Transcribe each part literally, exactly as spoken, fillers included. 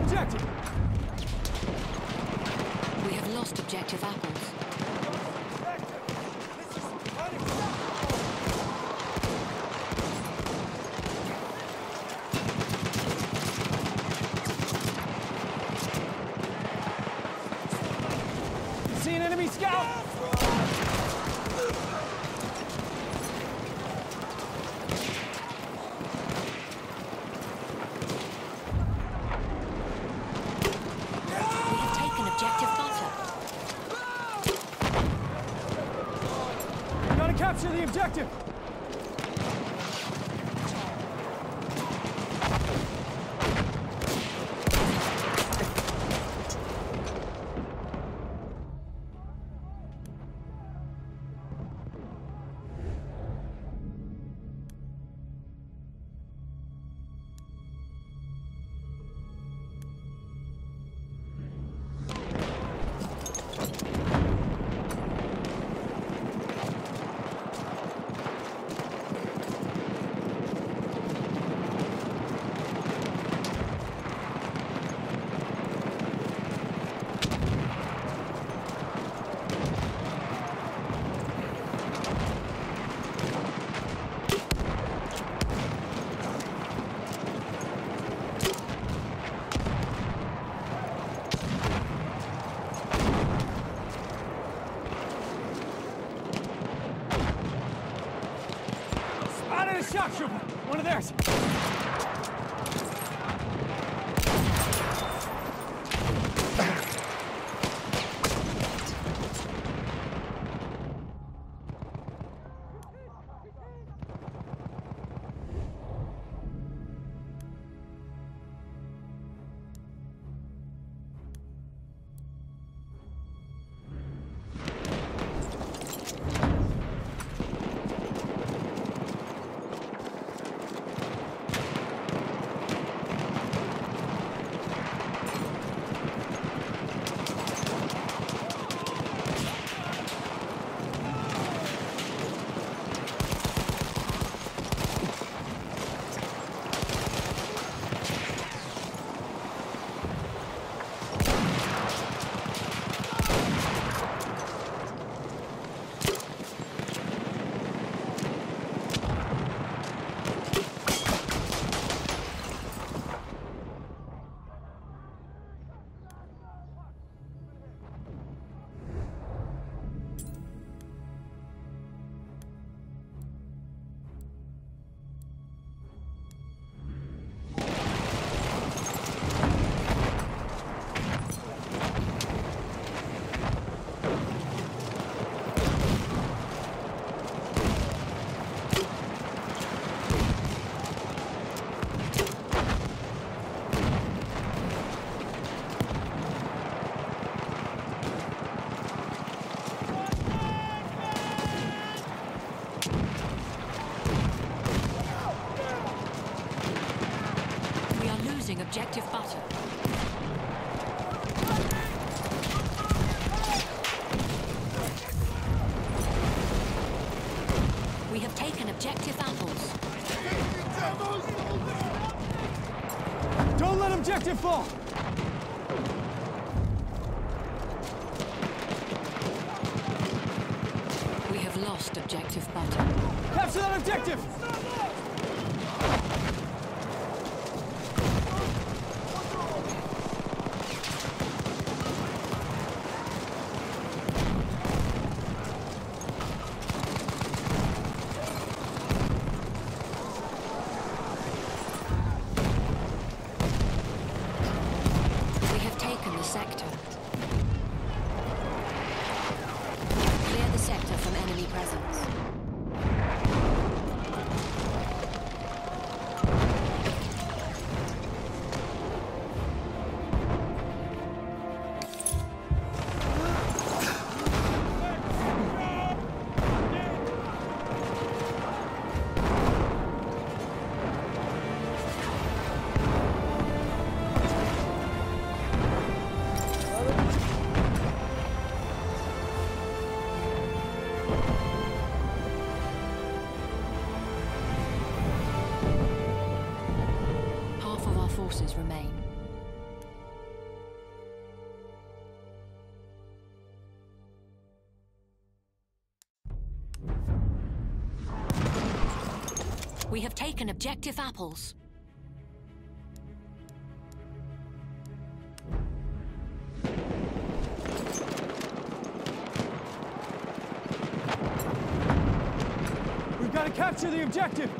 objective! We have lost objective apples. See an enemy scout? Capture the objective! Shock trooper! One of theirs! Objective butter. We have taken objective apples. Don't let objective fall! We have lost objective butter. Capture that objective! Sector. Clear the sector from enemy presence. Forces remain. We have taken objective apples. We've got to capture the objective!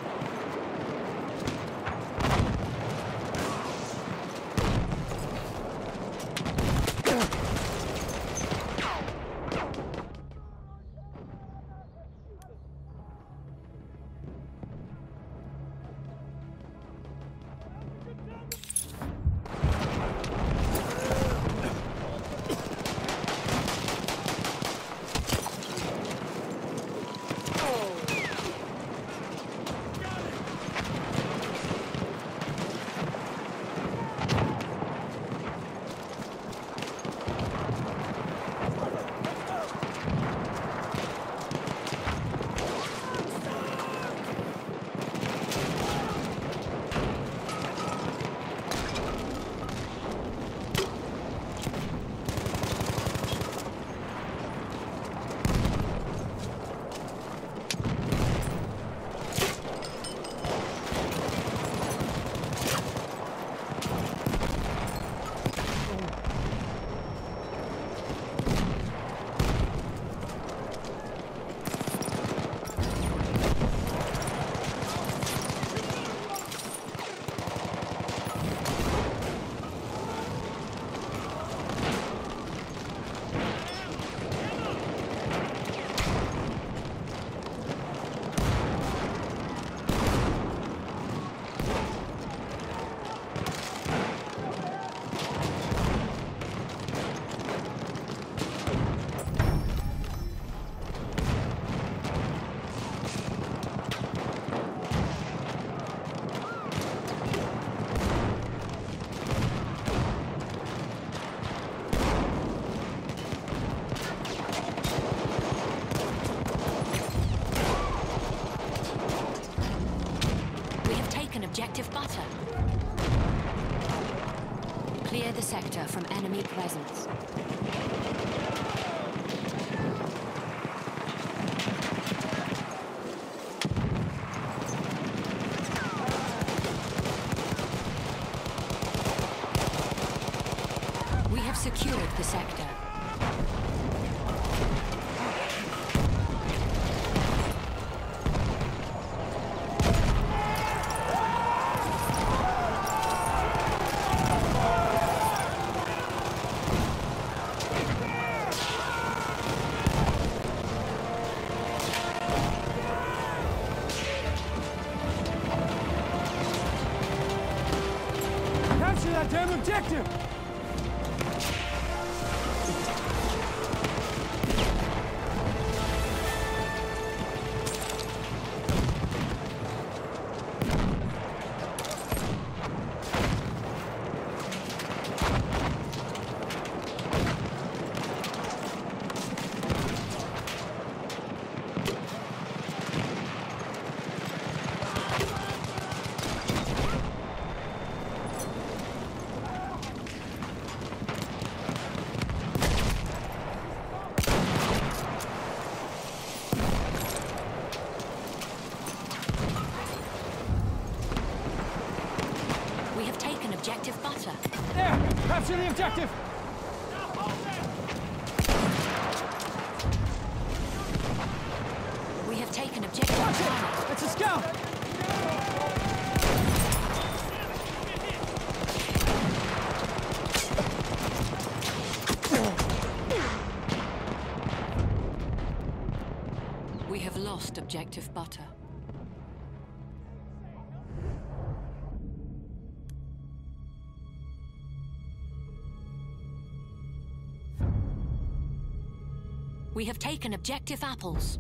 Objective butter. Clear the sector from enemy presence. We have secured the sector. Capture that damn objective! Objective butter. There! Capture the objective! We have taken objective Watch butter. it! It's a scout! We have lost objective butter. We have taken objective apples.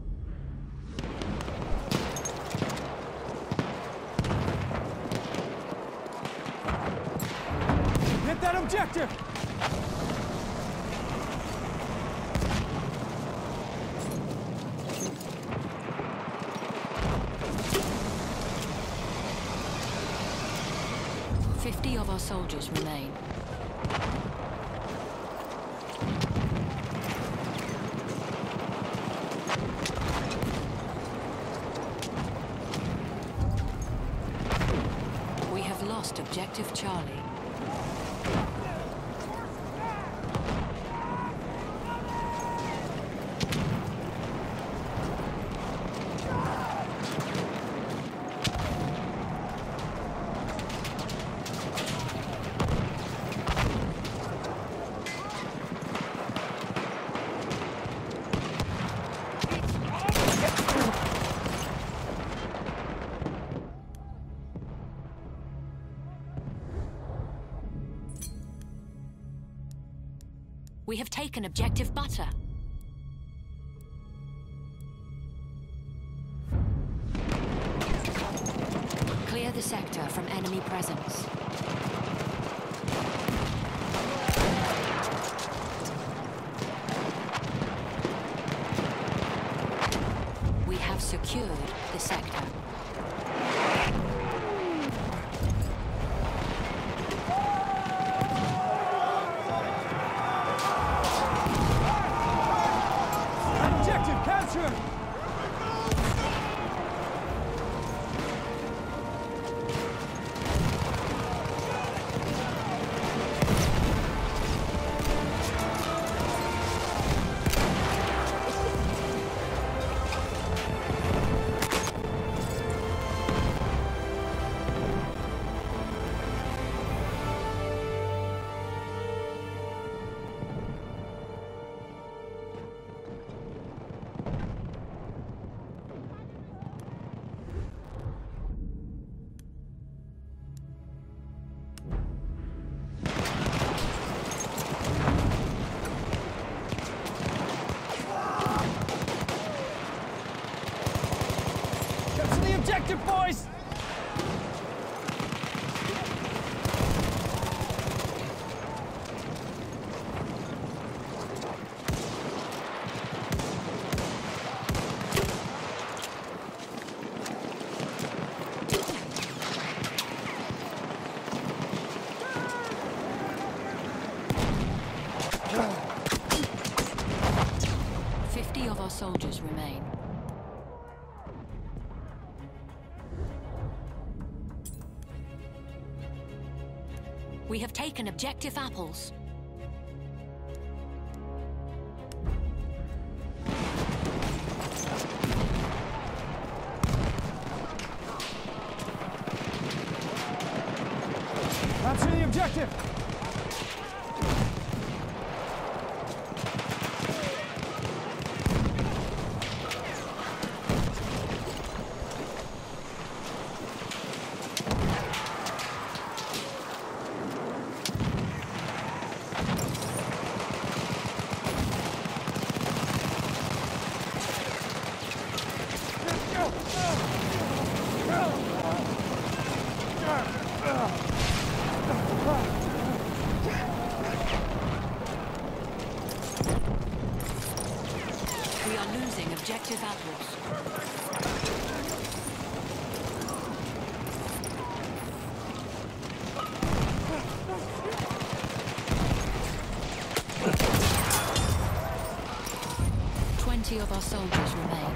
Hit that objective! Fifty of our soldiers remain. have lost Objective Charlie. We have taken Objective Butter. Clear the sector from enemy presence. We have secured the sector. Objective, boys! Fifty of our soldiers remain. We have taken Objective Apples. Capture the objective! We are losing Objective Apples. Twenty of our soldiers remain.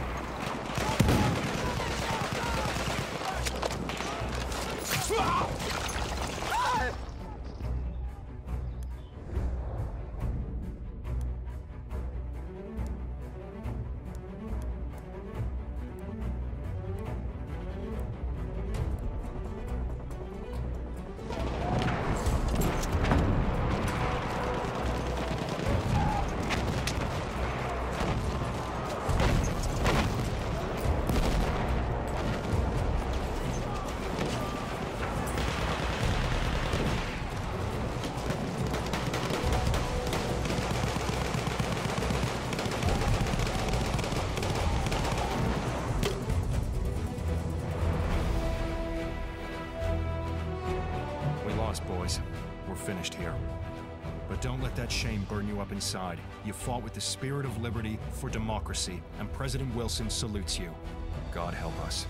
Boys, we're finished here. But don't let that shame burn you up inside. You fought with the spirit of liberty for democracy, and President Wilson salutes you. God help us.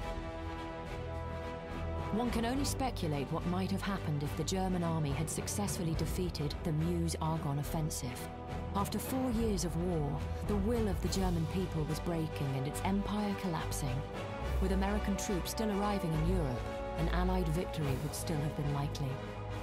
One can only speculate what might have happened if the German army had successfully defeated the Meuse-Argonne offensive. After four years of war, the will of the German people was breaking and its empire collapsing. With American troops still arriving in Europe, an Allied victory would still have been likely.